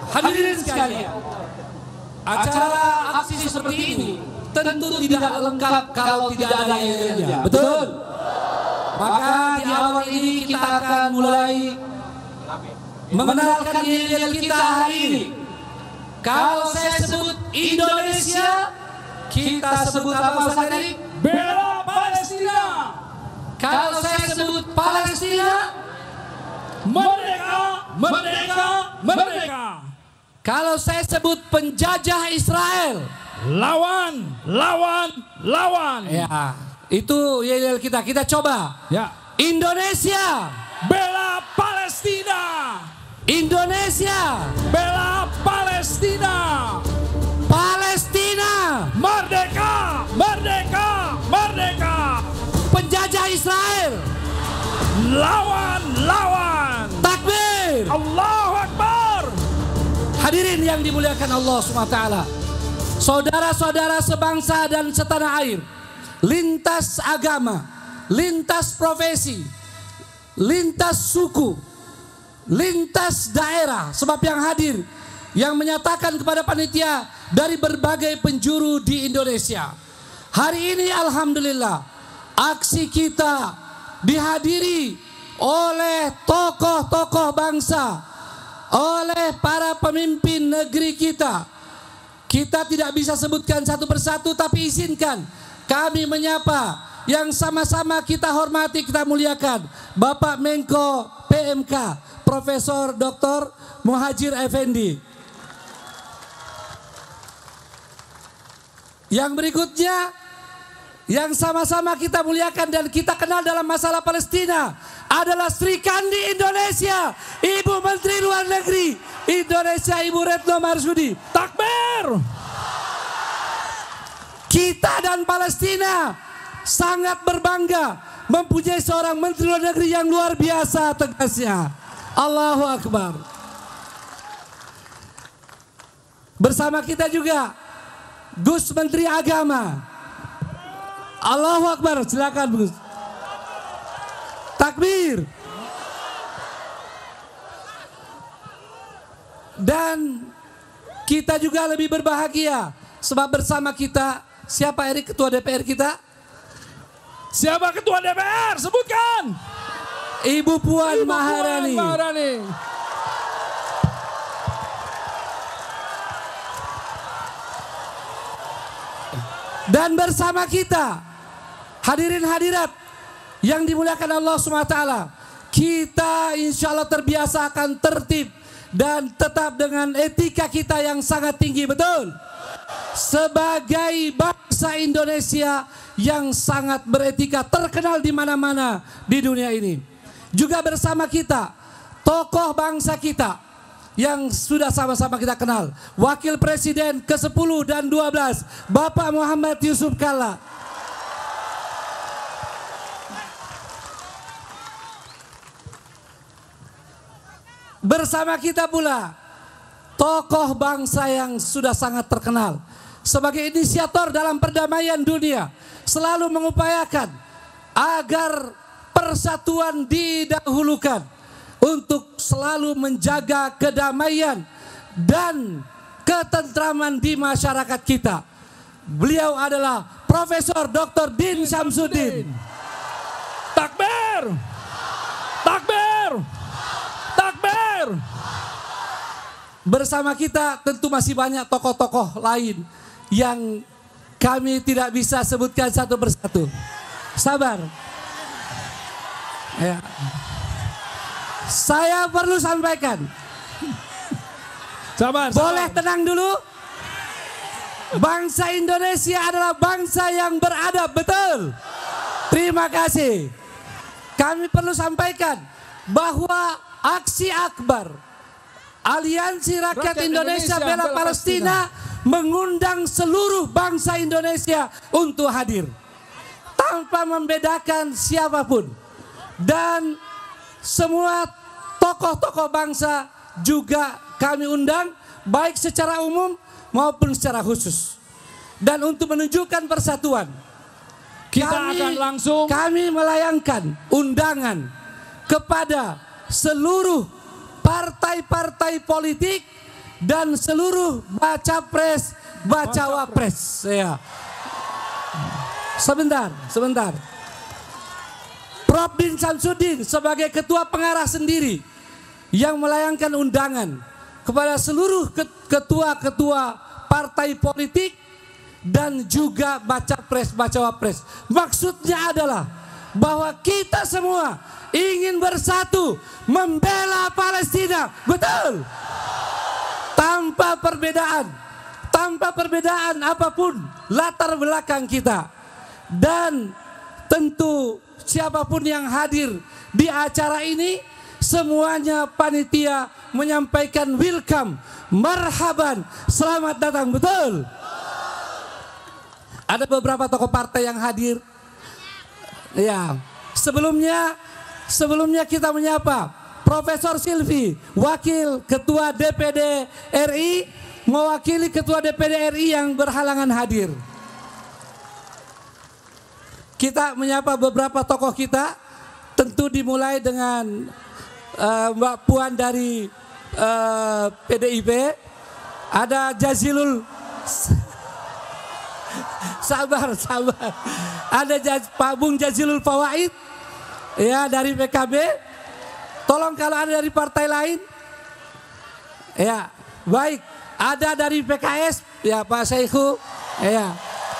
Hadirin sekalian, acara aksi seperti ini tentu tidak lengkap kalau tidak ada yel-yelnya. Betul? Maka di awal ini kita akan mulai mengenalkan yel-yel kita hari ini. Kalau saya sebut Indonesia, kita sebut apa Mas Erik? Bela Palestina. Kalau saya sebut Palestina, merdeka, merdeka, merdeka. Kalau saya sebut penjajah Israel, lawan, lawan, lawan. ya, itu yel-yel kita. Kita coba. Ya. Indonesia, bela Palestina. Indonesia, bela Palestina. Palestina, merdeka, merdeka, merdeka. penjajah Israel, lawan, lawan. takbir, Allahu Akbar. Hadirin yang dimuliakan Allah SWT, saudara-saudara sebangsa dan setanah air, lintas agama, lintas profesi, lintas suku, lintas daerah, sebab yang hadir, yang menyatakan kepada panitia dari berbagai penjuru di Indonesia. Hari ini alhamdulillah aksi kita dihadiri oleh tokoh-tokoh bangsa, oleh para pemimpin negeri kita. Kita tidak bisa sebutkan satu persatu, tapi izinkan kami menyapa yang sama-sama kita hormati, kita muliakan, Bapak Menko PMK Profesor Dr. Muhadjir Effendi. Yang berikutnya, yang sama-sama kita muliakan dan kita kenal dalam masalah Palestina adalah Sri Kandi Indonesia, Ibu Menteri Luar Negeri Indonesia, Ibu Retno Marsudi. Takbir. Kita dan Palestina sangat berbangga mempunyai seorang Menteri Luar Negeri yang luar biasa tegasnya. Allahu Akbar. Bersama kita juga Gus Menteri Agama. Allahu Akbar, silakan Gus. Takbir. Dan kita juga lebih berbahagia sebab bersama kita, siapa Erik ketua DPR kita? Siapa ketua DPR? Sebutkan. Ibu Puan Maharani. Dan bersama kita, hadirin hadirat yang dimuliakan Allah SWT, kita insya Allah terbiasa akan tertib dan tetap dengan etika kita yang sangat tinggi, betul? Sebagai bangsa Indonesia yang sangat beretika, terkenal di mana-mana di dunia ini. Juga bersama kita, tokoh bangsa kita yang sudah sama-sama kita kenal, Wakil Presiden ke-10 dan 12, Bapak Muhammad Yusuf Kalla. Bersama kita pula tokoh bangsa yang sudah sangat terkenal sebagai inisiator dalam perdamaian dunia, selalu mengupayakan agar persatuan didahulukan untuk selalu menjaga kedamaian dan ketentraman di masyarakat kita. Beliau adalah Profesor Dr. Din Syamsuddin. Takbir. Takbir. Takbir. Bersama kita tentu masih banyak tokoh-tokoh lain yang kami tidak bisa sebutkan satu persatu. Sabar. Ya. Saya perlu sampaikan. Sabar. Boleh tenang dulu? Bangsa Indonesia adalah bangsa yang beradab, betul? Terima kasih. Kami perlu sampaikan bahwa aksi akbar Aliansi Rakyat Indonesia Bela Palestina mengundang seluruh bangsa Indonesia untuk hadir tanpa membedakan siapapun, dan semua tokoh-tokoh bangsa juga kami undang, baik secara umum maupun secara khusus. Dan untuk menunjukkan persatuan, kami melayangkan undangan kepada seluruh partai-partai politik dan seluruh baca pres, bacawa pres. Ya. Sebentar. Prof. Din Samsudin sebagai ketua pengarah sendiri yang melayangkan undangan kepada seluruh ketua-ketua partai politik dan juga baca pres, bacawa pres. Maksudnya adalah bahwa kita semua ingin bersatu membela Palestina, betul? Tanpa perbedaan apapun latar belakang kita. Dan tentu siapapun yang hadir di acara ini, semuanya panitia menyampaikan welcome, marhaban, selamat datang, betul? Ada beberapa tokoh partai yang hadir. Ya, sebelumnya kita menyapa Profesor Silvi, Wakil Ketua DPD RI, mewakili Ketua DPD RI yang berhalangan hadir. Kita menyapa beberapa tokoh kita, tentu dimulai dengan Mbak Puan dari PDIP, ada Jazilul, sabar, ada Pak Bung Jazilul Fawaid, ya dari PKB. Tolong kalau ada dari partai lain, ya baik, ada dari PKS, ya Pak Saihu, ya.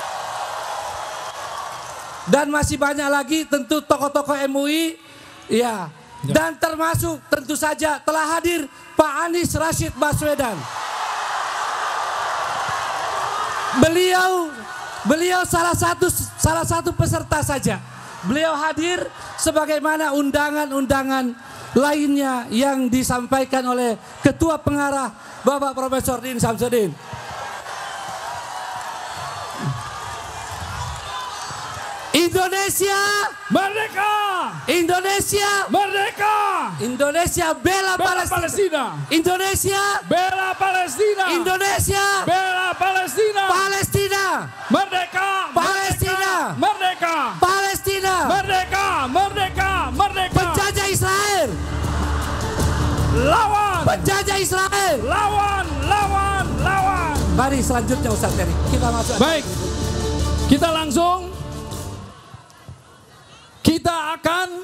Dan masih banyak lagi tentu tokoh-tokoh MUI, ya. Dan termasuk tentu saja telah hadir Pak Anies Rashid Baswedan. Beliau salah satu peserta saja. Beliau hadir sebagaimana undangan-undangan lainnya yang disampaikan oleh Ketua Pengarah Bapak Profesor Din Samsudin. Indonesia merdeka! Indonesia Merdeka! Indonesia bela Palestina! Indonesia Bela Palestina! Indonesia Bela Palestina! Palestina! Merdeka! Palestina! Merdeka! Palestina! Merdeka! Merdeka! Merdeka! Penjajah Israel! Lawan! Penjajah Israel! Lawan! Mari selanjutnya Ustaz Ferry, kita masuk. Baik, kita langsung. Kita akan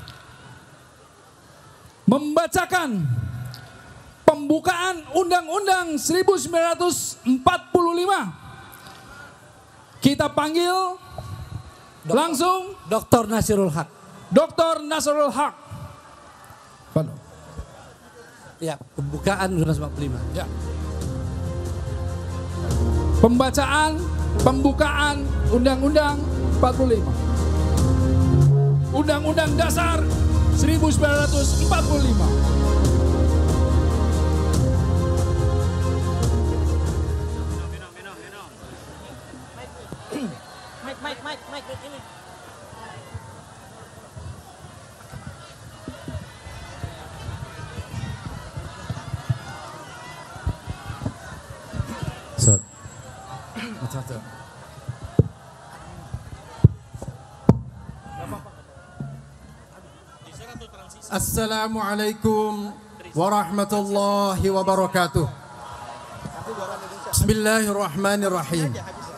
membacakan pembukaan Undang-Undang 1945. Kita panggil langsung Dr. Nasirul Haq. Dr. Nasrul Haq. Ya, pembukaan 1945. Ya. Pembukaan Undang-Undang 45. Undang-Undang Dasar 1945. Mike ini. Ustaz. Assalamualaikum warahmatullahi wabarakatuh. Bismillahirrahmanirrahim.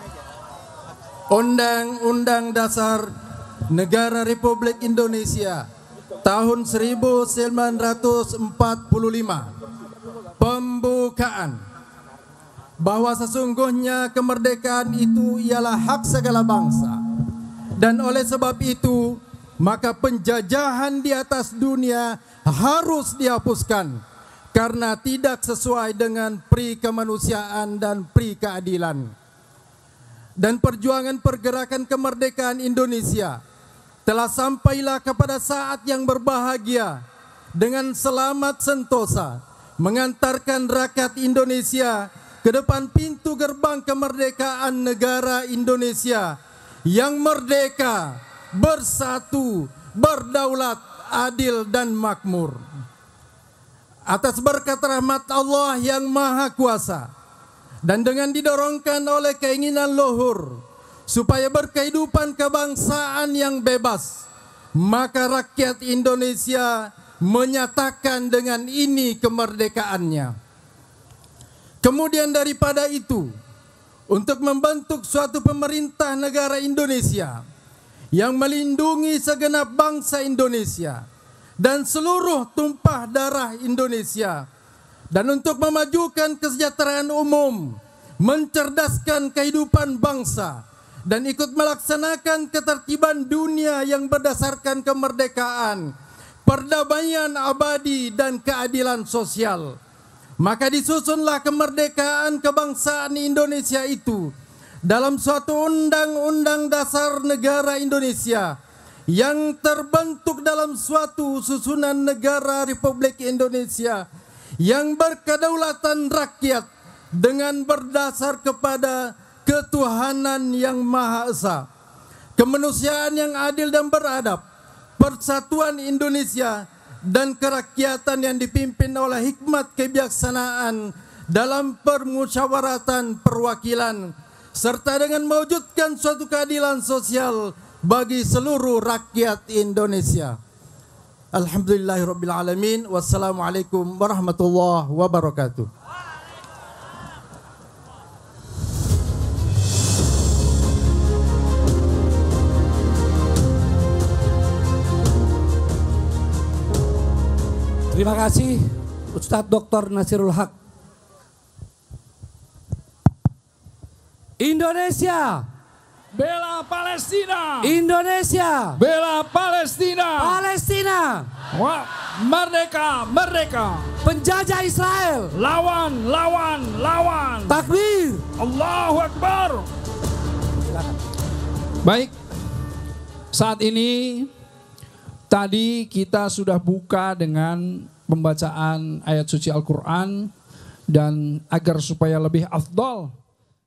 Undang-Undang Dasar Negara Republik Indonesia tahun 1945. Pembukaan. Bahwa sesungguhnya kemerdekaan itu ialah hak segala bangsa. Dan oleh sebab itu, maka penjajahan di atas dunia harus dihapuskan karena tidak sesuai dengan pri kemanusiaan dan pri keadilan. Dan perjuangan pergerakan kemerdekaan Indonesia telah sampailah kepada saat yang berbahagia dengan selamat sentosa mengantarkan rakyat Indonesia ke depan pintu gerbang kemerdekaan negara Indonesia yang merdeka, bersatu, berdaulat, adil dan makmur. Atas berkat rahmat Allah yang Maha Kuasa dan dengan didorongkan oleh keinginan luhur supaya berkehidupan kebangsaan yang bebas, maka rakyat Indonesia menyatakan dengan ini kemerdekaannya. Kemudian daripada itu, untuk membentuk suatu pemerintah negara Indonesia yang melindungi segenap bangsa Indonesia dan seluruh tumpah darah Indonesia, dan untuk memajukan kesejahteraan umum, mencerdaskan kehidupan bangsa, dan ikut melaksanakan ketertiban dunia yang berdasarkan kemerdekaan, perdamaian abadi, dan keadilan sosial. Maka disusunlah kemerdekaan kebangsaan Indonesia itu dalam suatu undang-undang dasar negara Indonesia yang terbentuk dalam suatu susunan negara Republik Indonesia yang berkedaulatan rakyat dengan berdasar kepada ketuhanan yang Maha Esa, kemanusiaan yang adil dan beradab, persatuan Indonesia, dan kerakyatan yang dipimpin oleh hikmat kebijaksanaan dalam permusyawaratan perwakilan, serta dengan mewujudkan suatu keadilan sosial bagi seluruh rakyat Indonesia. Alhamdulillahirabbil alamin. Wassalamualaikum warahmatullahi wabarakatuh. Terima kasih Ustadz Dr. Nasirul Haq. Indonesia, Bela Palestina. Indonesia, Bela Palestina. Palestina, Wah, merdeka, merdeka. penjajah Israel, Lawan, lawan, lawan. takbir. Allahu Akbar. Baik, saat ini tadi kita sudah buka dengan pembacaan ayat suci Al-Quran, dan agar supaya lebih afdal